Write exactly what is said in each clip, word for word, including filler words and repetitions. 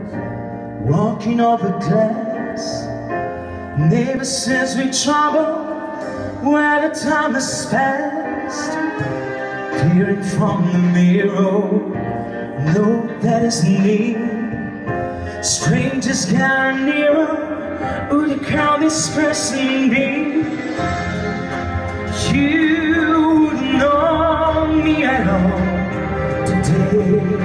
walking over glass. Neighbor says we trouble where the time has passed. Peering from the mirror, no, that isn't me. Strangers gather nearer, who the crowd this person be? You wouldn't know me at all today.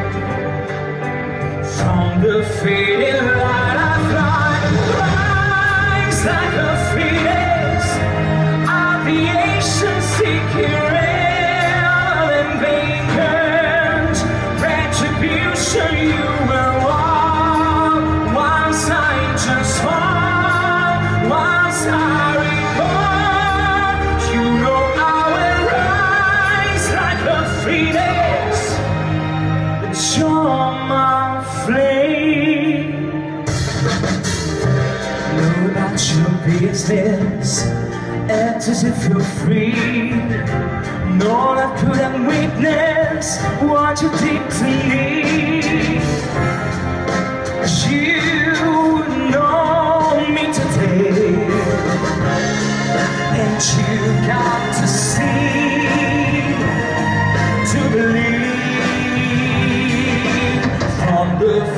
From the fading light I fly, rise like a phoenix, aviation seeking real and vacant. Retribution you will walk, once I just fall, once I reborn. You know I will rise like a phoenix, but you're my flame. Know about your business, act as if you're free. Know that could have weakness, what you did to me. Cause you know me today, and you got to see to believe. From the